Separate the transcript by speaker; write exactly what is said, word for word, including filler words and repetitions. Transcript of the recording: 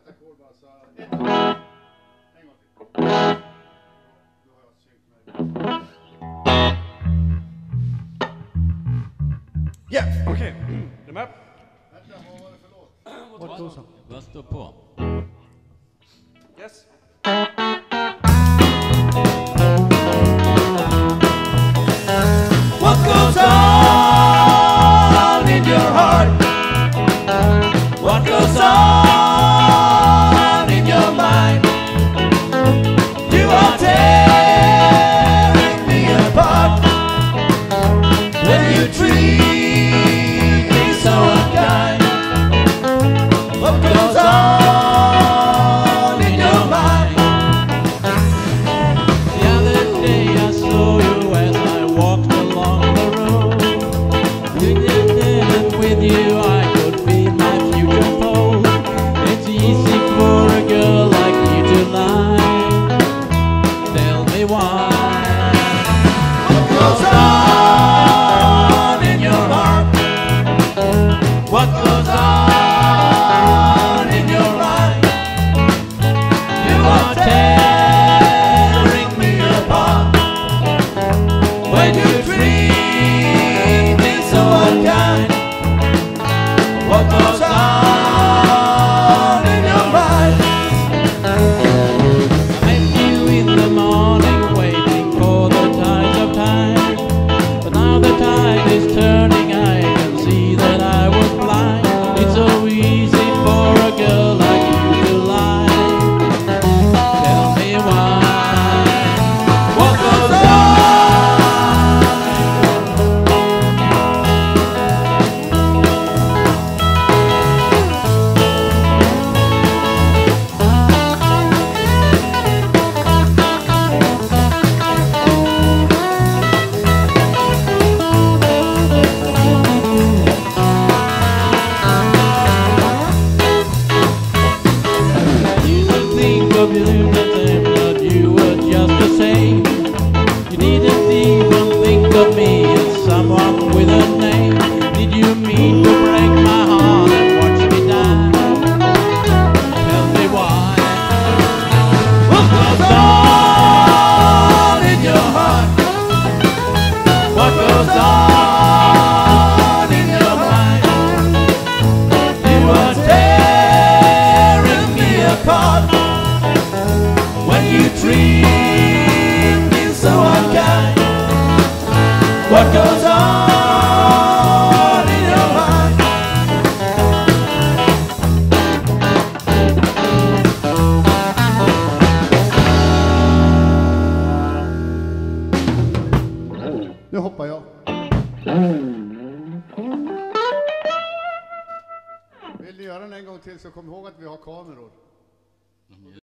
Speaker 1: ett ackord bara så här. En gång till. Då har jag synkt mig.
Speaker 2: Ja, yeah, okej. Okay. Är du med?
Speaker 1: Vänta, vad var det för låt?
Speaker 2: What goes on?
Speaker 3: Vad står på?
Speaker 2: Yes.
Speaker 4: What goes on in your heart? What goes on in your mind? You are tearing me apart when you treat me so unkind. What goes on in your mind? The other day I saw you as I walked along the road. And with you I could feel my future fold. It's easy for a girl like you to lie. Tell me why. What goes on in your heart? What goes on in your eyes? You are tearing me apart when you treat me so unkind. What goes on in your mind? I met you in the morning waiting for the tide of time, but now the tide is turning. I can see that I was blind. It's so easy for a girl like you to lie. Tell me why. What goes on? You didn't think of you the same, but you were just the same. You didn't even think of me as someone with a name. Did you mean to break my heart and watch me die? Tell me why. What goes on in your heart? What goes on in your mind? You are tearing me apart when you treat me so unkind. What goes on in your mind?
Speaker 1: Nu hoppar jag. Vill du göra den en gång till så kom ihåg att vi har kameror.